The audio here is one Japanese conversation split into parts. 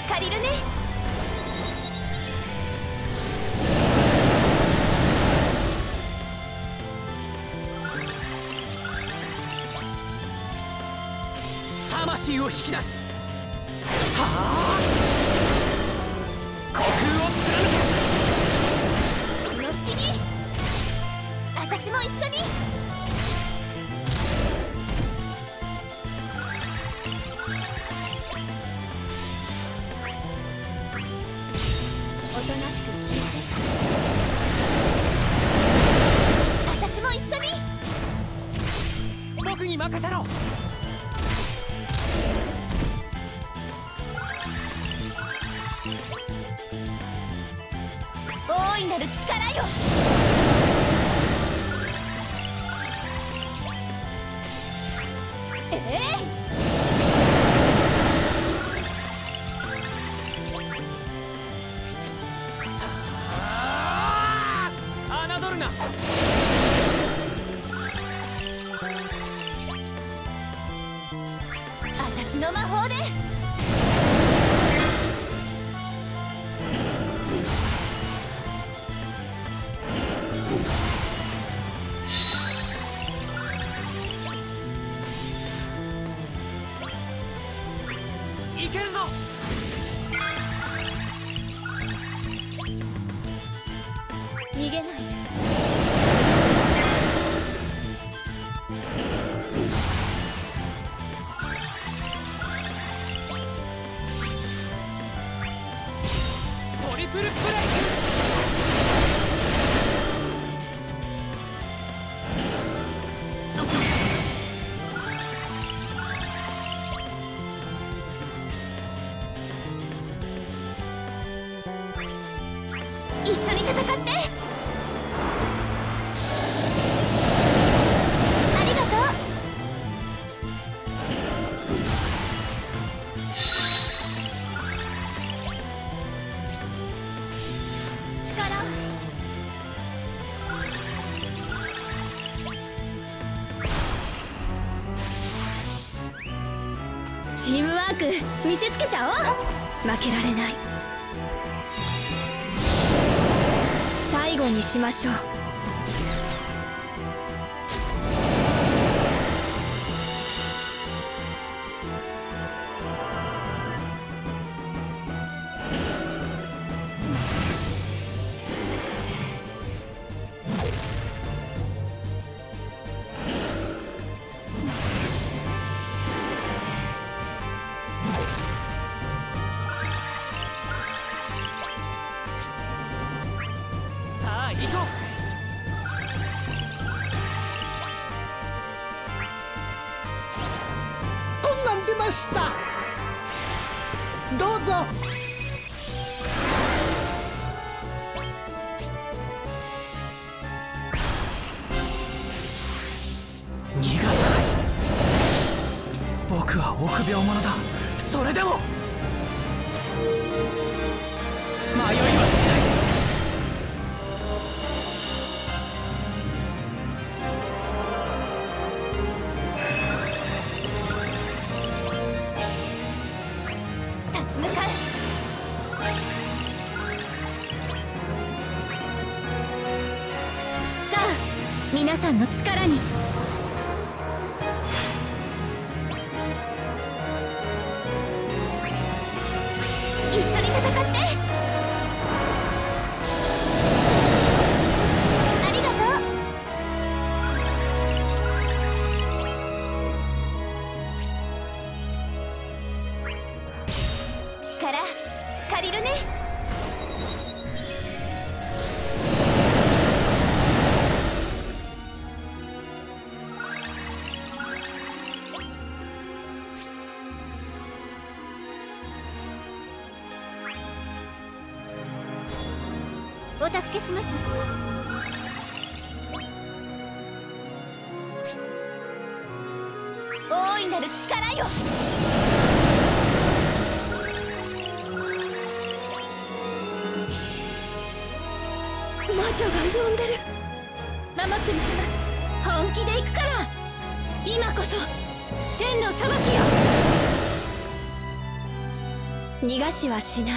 借りるね。 魂を引き出す。はあ、虚空を貫け。 この隙に私も一緒に。おとなしく聞いて。私も一緒に。 僕に任せろ。 大いなる力よ。 侮るな。 私の魔法で。 いけるぞ。 逃げないで。 トリプルプレイ。 一緒に戦って。ありがとう。力。チームワーク見せつけちゃおう。負けられない。最後にしましょう。 さあ行こう。 こんなん出ました。どうぞ。 逃がさない。僕は臆病者だ。それでも迷いはしない。 立ち向かう。さあ皆さんの力に。一緒に戦って。ありがとう。力借りるね。お助けします。大いなる力よ。魔女が呼んでる。守ってみせます。本気で行くから。今こそ天の裁きよ。 逃がしはしない。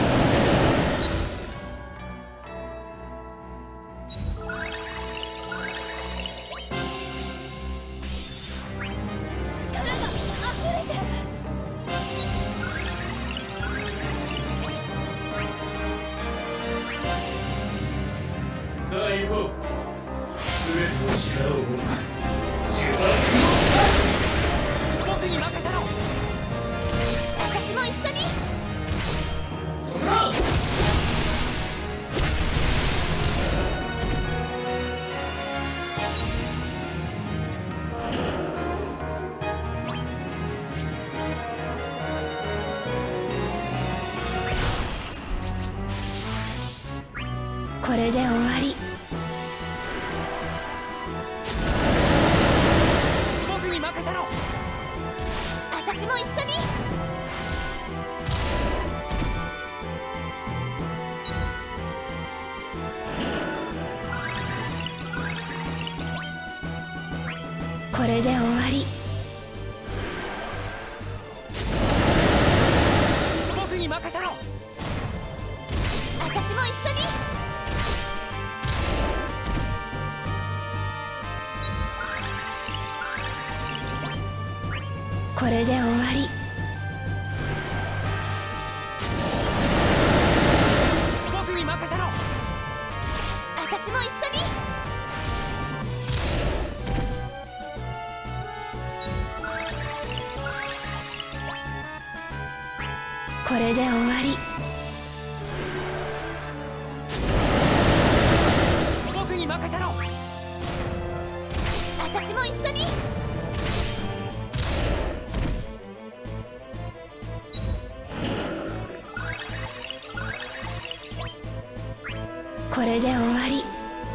力が溢れて。 さあ行こう。全ての力を持つ呪縛を。 僕に任せろ。 私も一緒に。 そこだ。 これで終わり。 僕に任せろ。 私も一緒に。これで終わり。 僕に任せろ。 私も一緒に。これで終わり。 僕に任せろ。 私も一緒に。これで終わり。 僕に任せろ。 私も一緒に。これで終わり。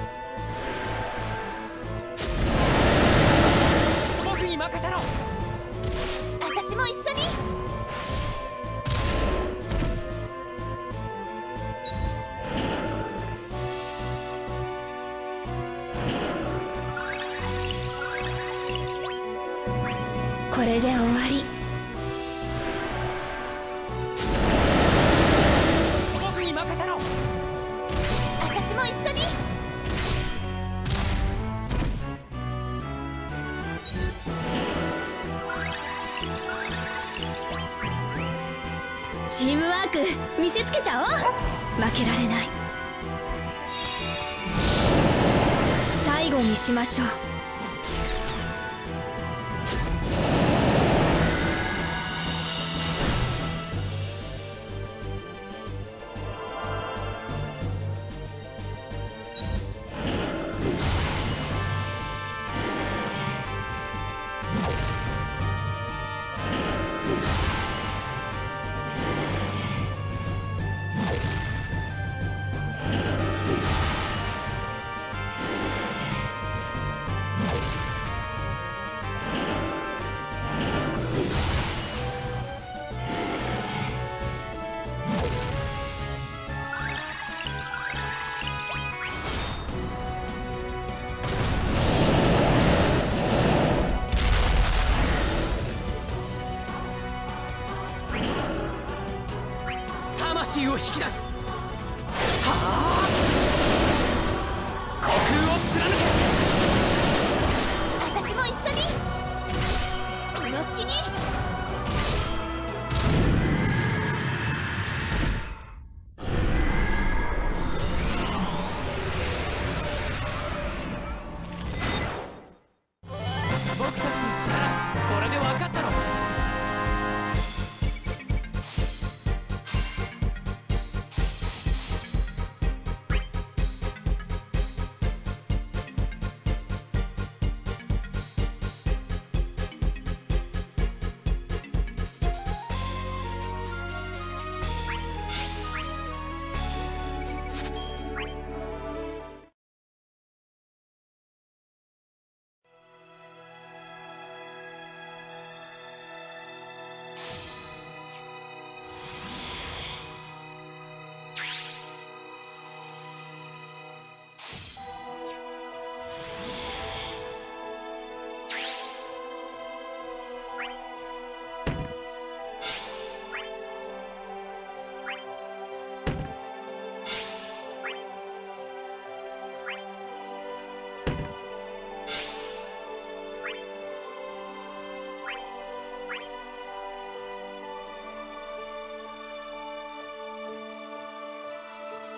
僕に任せろ。 私も一緒に。これで終わり。 僕に任せろ。 私も一緒に。チームワーク見せつけちゃおう。負けられない。最後にしましょう。 魂を引き出す。はあ、虚空を貫け。 私も一緒に。この隙に。 僕たちの力、これで分かったろ。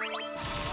魔女が呼んでる。